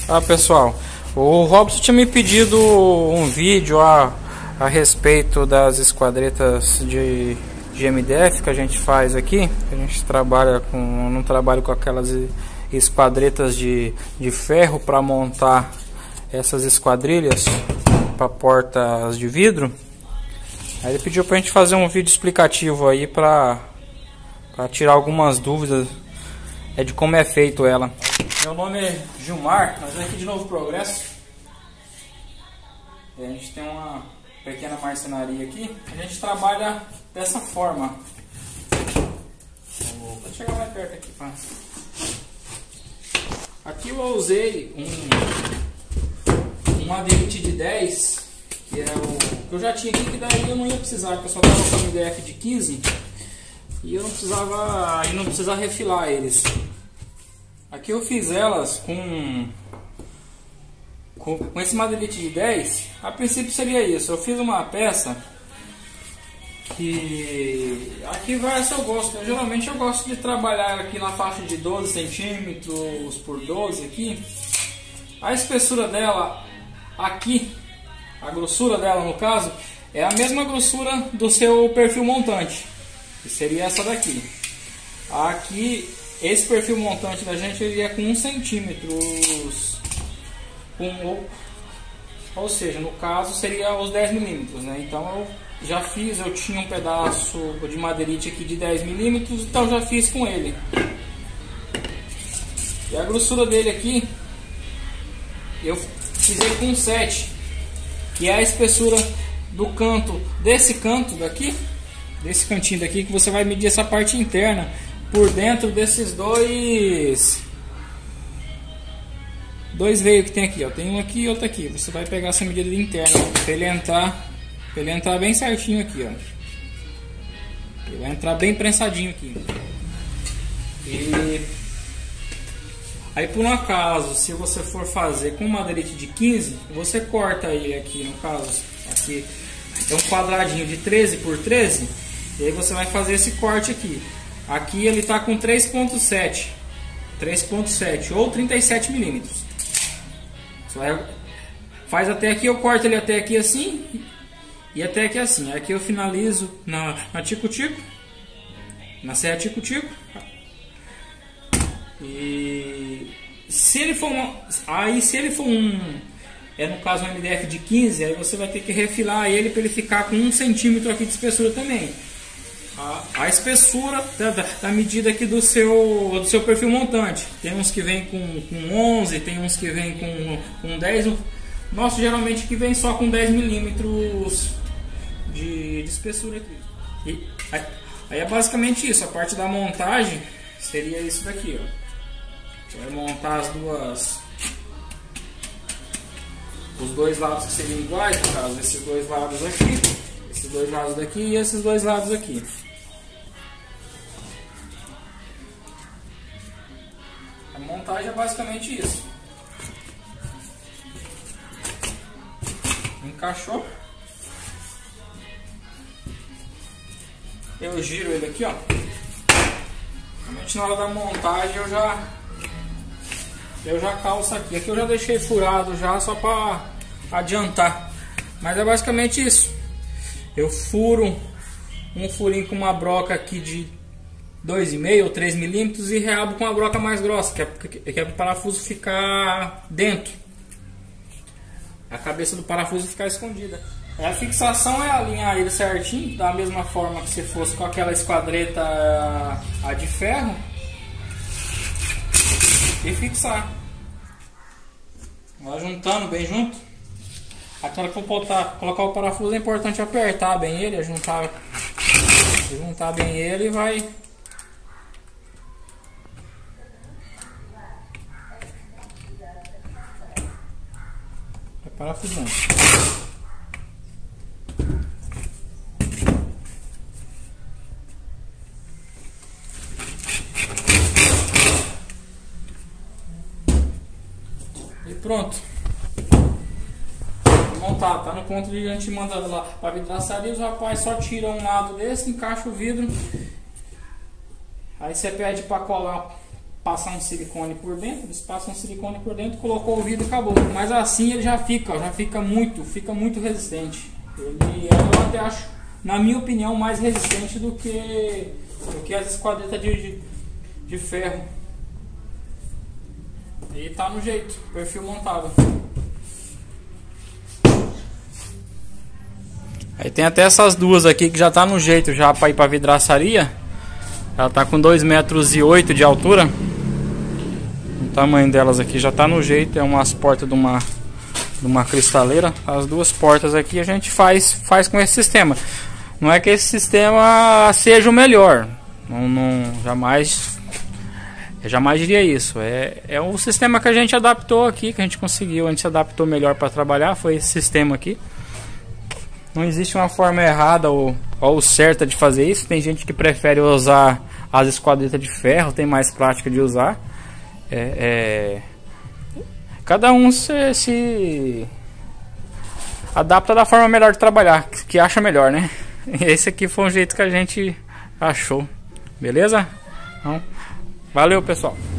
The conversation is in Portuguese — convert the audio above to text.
Pessoal, o Robson tinha me pedido um vídeo a respeito das esquadretas de MDF que a gente faz aqui. A gente trabalha com, não trabalha com aquelas esquadretas de ferro para montar essas esquadrilhas para portas de vidro. Aí ele pediu pra gente fazer um vídeo explicativo aí para tirar algumas dúvidas de como é feito ela. Meu nome é Gilmar, nós vamos aqui de Novo Progresso. A gente tem uma pequena marcenaria aqui. A gente trabalha dessa forma. Vou chegar mais perto aqui. Aqui eu usei um aderite de 10, que é o que eu já tinha aqui, que daí eu não ia precisar, porque eu só estava com a MDF de 15 e eu não precisava refilar eles. Aqui eu fiz elas com esse madeirite de 10. A princípio seria isso. Eu fiz uma peça que aqui vai ao seu gosto. Geralmente eu gosto de trabalhar aqui na faixa de 12 centímetros por 12 aqui. A espessura dela aqui, a grossura dela no caso, é a mesma grossura do seu perfil montante, que seria essa daqui. Aqui esse perfil montante da gente iria com 1 centímetro, ou seja, no caso seria os 10 milímetros, né? Então eu tinha um pedaço de madeirite aqui de 10 milímetros, então já fiz com ele. E a grossura dele aqui eu fiz ele com 7, que é a espessura do canto, desse canto daqui, desse cantinho daqui, que você vai medir essa parte interna por dentro desses dois veios que tem aqui, ó. Tem um aqui e outro aqui. Você vai pegar essa medida interna para ele entrar bem certinho aqui, ó. Ele vai entrar bem prensadinho aqui. E aí, por um acaso, se você for fazer com madeirite de 15, você corta ele aqui, no caso, aqui é um quadradinho de 13 por 13, e aí você vai fazer esse corte aqui. Aqui ele está com 3.7 ou 37 milímetros. Você faz até aqui, eu corto ele até aqui assim e até aqui assim. Aqui eu finalizo na tico-tico, na serra tico-tico. E se ele for no caso um MDF de 15, aí você vai ter que refilar ele para ele ficar com 1 centímetro aqui de espessura também. A espessura da medida aqui do seu perfil montante. Tem uns que vem com 11, tem uns que vem com 10. Nosso geralmente que vem só com 10 milímetros de espessura aqui. E aí é basicamente isso. A parte da montagem seria isso daqui, ó. Você vai montar os dois lados que seriam iguais, no caso, esses dois lados aqui, esses dois lados daqui e esses dois lados aqui. A montagem é basicamente isso. Encaixou. Eu giro ele aqui, ó. Realmente na hora da montagem eu já calço aqui. Aqui eu já deixei furado já só para adiantar. Mas é basicamente isso. Eu furo um furinho com uma broca aqui de 2,5 ou 3 milímetros e reabo com uma broca mais grossa, que é para o parafuso ficar dentro. A cabeça do parafuso ficar escondida. A fixação é alinhar ele certinho, da mesma forma que se fosse com aquela esquadreta de ferro, e fixar. Vai juntando bem junto. Agora que eu vou colocar o parafuso, é importante apertar bem ele, juntar bem ele e vai parafusando. E pronto. Montar, tá no ponto de a gente manda lá para vidraçaria, os rapazes só tiram um lado desse, encaixa o vidro. Aí você pede para colar passar um silicone por dentro, eles passam um silicone por dentro, colocou o vidro e acabou. Mas assim ele já fica muito resistente. Eu até acho, na minha opinião, mais resistente do que as esquadretas de ferro. E tá no jeito, perfil montado. Aí tem até essas duas aqui que já tá no jeito já para ir para vidraçaria. Ela tá com 2,8 metros de altura. O tamanho delas aqui já tá no jeito. É umas portas de uma cristaleira. As duas portas aqui a gente faz com esse sistema. Não é que esse sistema seja o melhor. Eu jamais diria isso. É um sistema que a gente adaptou aqui, que a gente conseguiu. A gente se adaptou melhor para trabalhar. Foi esse sistema aqui. Não existe uma forma errada ou certa de fazer isso. Tem gente que prefere usar as esquadretas de ferro, tem mais prática de usar. Cada um se adapta da forma melhor de trabalhar, que acha melhor, né? Esse aqui foi um jeito que a gente achou. Beleza? Então, valeu, pessoal.